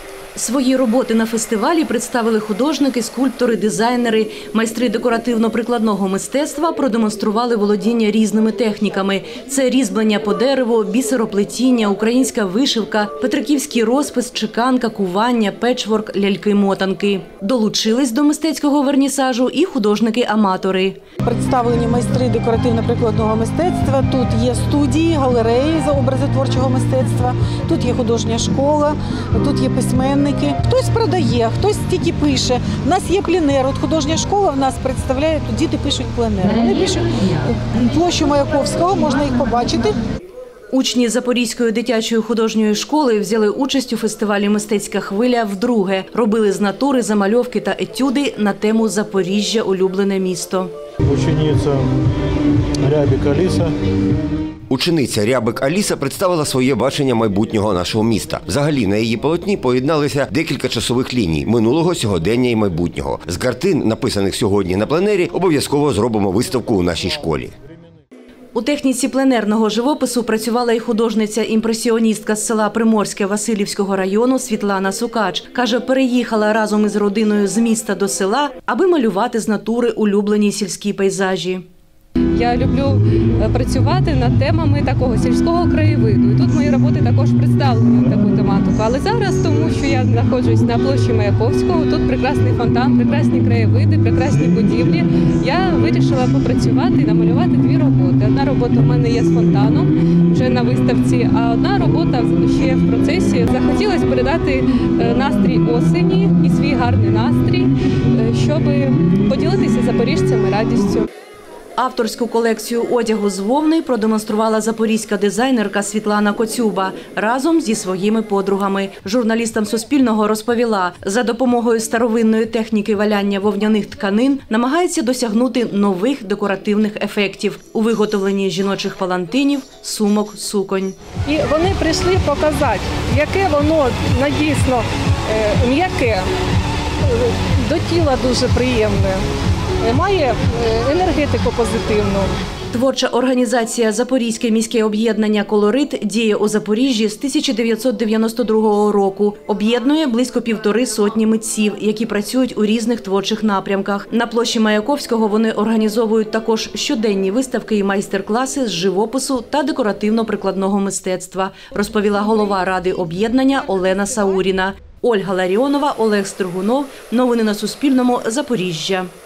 Свої роботи на фестивалі представили художники, скульптори, дизайнери, майстри декоративно-прикладного мистецтва продемонстрували володіння різними техніками. Це різьблення по дереву, бісероплетіння, українська вишивка, петриківський розпис, чеканка, кування, печворк, ляльки-мотанки. Долучились до мистецького вернісажу і художники-аматори. Представлені майстри декоративно-прикладного мистецтва. Тут є студії, галереї за образи творчого мистецтва, тут є художня школа, тут є письменники. Хтось продає, хтось тільки пише. У нас є пленер, от художня школа в нас представляє, тут діти пишуть пленер. Вони пишуть площу Маяковського, можна їх побачити. Учні Запорізької дитячої художньої школи взяли участь у фестивалі «Мистецька хвиля» вдруге. Робили з натури замальовки та етюди на тему «Запоріжжя – улюблене місто». Учениця Рябик Аліса. Учениця Рябик Аліса представила своє бачення майбутнього нашого міста. Взагалі, на її полотні поєдналися декілька часових ліній – минулого, сьогодення і майбутнього. З картин, написаних сьогодні на пленері, обов'язково зробимо виставку у нашій школі. У техніці пленерного живопису працювала і художниця-імпресіоністка з села Приморське Василівського району Світлана Сукач. Каже, переїхала разом із родиною з міста до села, аби малювати з натури улюблені сільські пейзажі. Я люблю працювати над темами такого сільського краєвиду. І тут мої роботи також представлені в таку тематику. Але зараз, тому що я знаходжусь на площі Маяковського, тут прекрасний фонтан, прекрасні краєвиди, прекрасні будівлі. Я вирішила попрацювати і намалювати дві роботи. Одна робота в мене є з фонтаном, вже на виставці, а одна робота ще в процесі. Захотілося передати настрій осені і свій гарний настрій, щоб поділитися запоріжцями радістю. Авторську колекцію одягу з вовни продемонструвала запорізька дизайнерка Світлана Коцюба разом зі своїми подругами. Журналістам Суспільного розповіла, за допомогою старовинної техніки валяння вовняних тканин намагається досягнути нових декоративних ефектів у виготовленні жіночих палантинів, сумок, суконь. І вони прийшли показати, яке воно дійсно м'яке, до тіла дуже приємне. Має енергетику позитивну. Творча організація «Запорізьке міське об'єднання «Колорит» діє у Запоріжжі з 1992 року. Об'єднує близько 1,5 сотні митців, які працюють у різних творчих напрямках. На площі Маяковського вони організовують також щоденні виставки і майстер-класи з живопису та декоративно-прикладного мистецтва, розповіла голова ради об'єднання Олена Сауріна. Ольга Ларіонова, Олег Стригунов. Новини на Суспільному. Запоріжжя.